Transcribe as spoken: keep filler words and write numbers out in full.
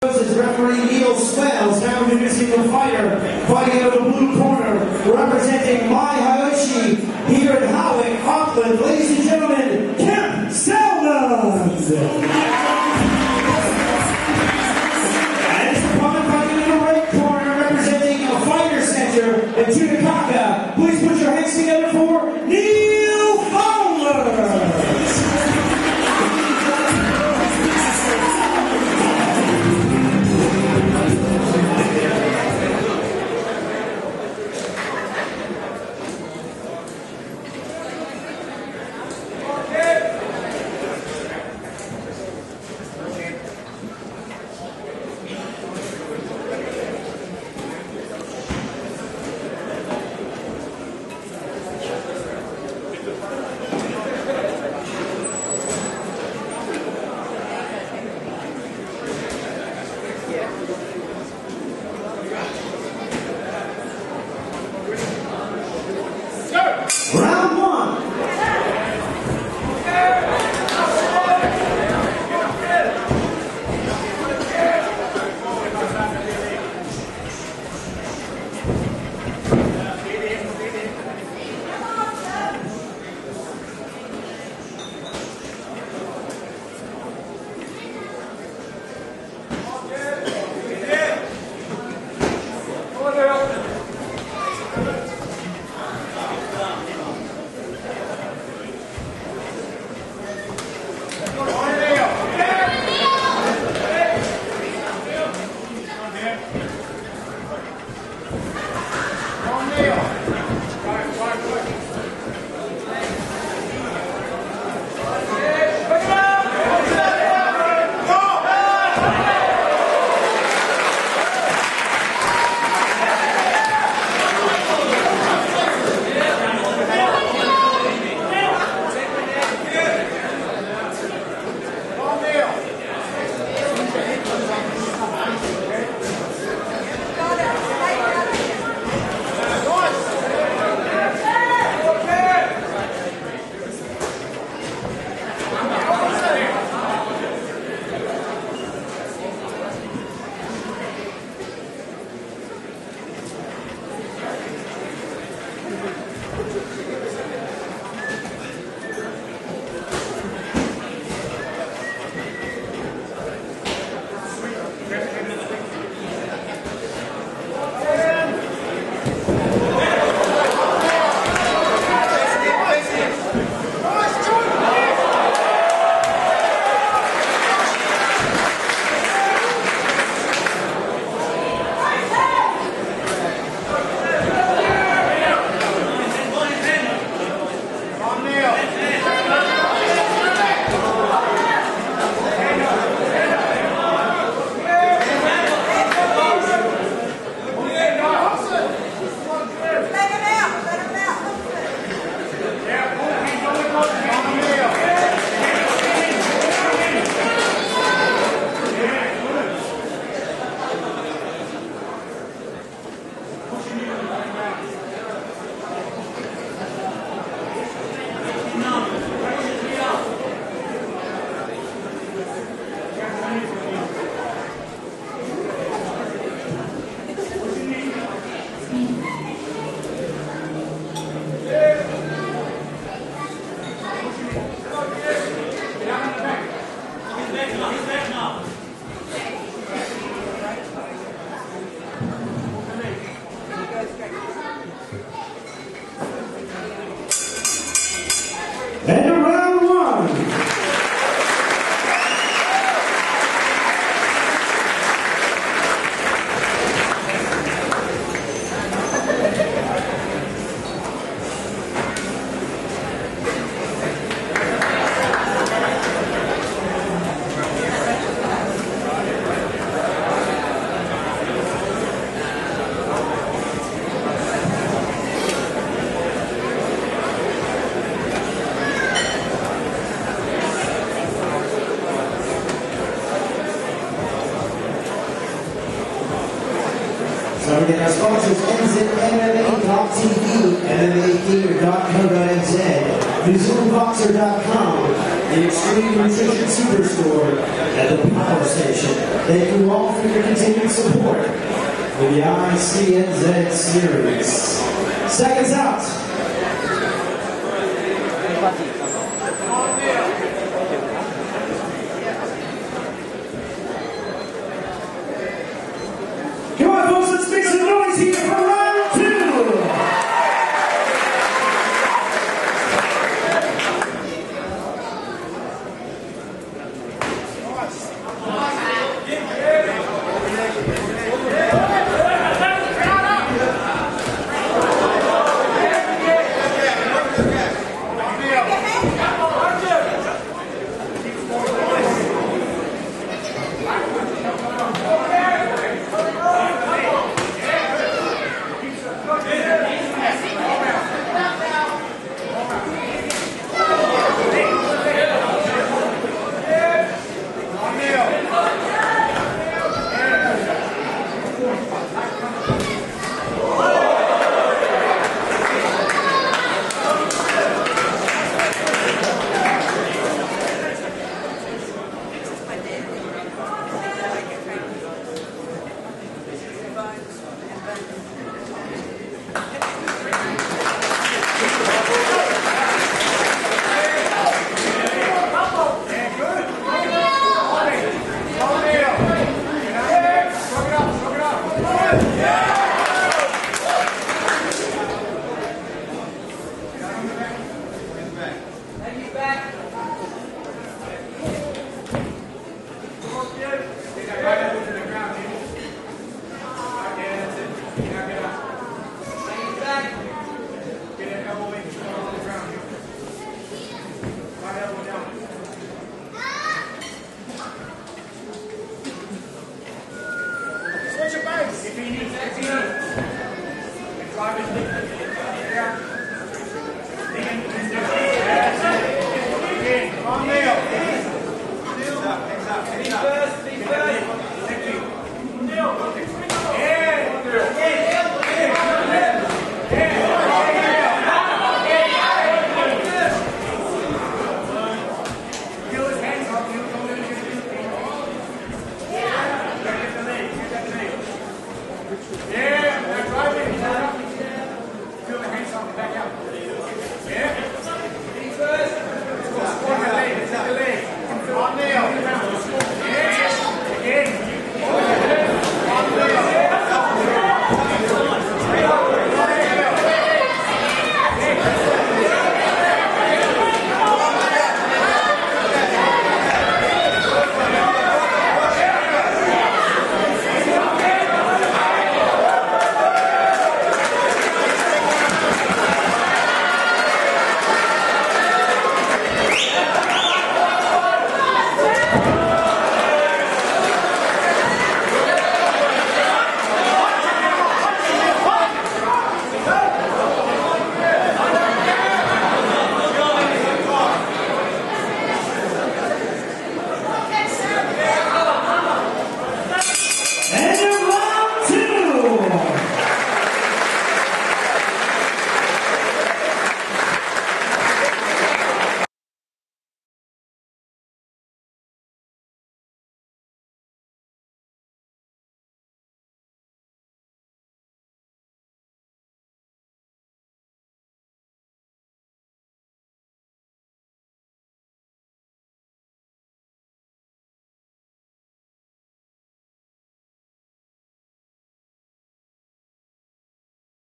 Now introducing the fighter, fighting out of the blue corner, representing my Hayashi here in Howick, Auckland. Ladies and gentlemen, Kemp SALMOND! And his opponent fighting in the right corner, representing a fighter center in Tutakaka. Please put your hands together for FOWLER! Round one. And round one. Everything our sponsors, N Z M M A dot T V, M M A theater dot co dot N Z, New Zealand Boxer dot com, the Extreme Nutrition Superstore at the Power Station. Thank you all for your continued support with the I C N Z series. Seconds out. Come on, folks, let's make some noise here for round two. Bye.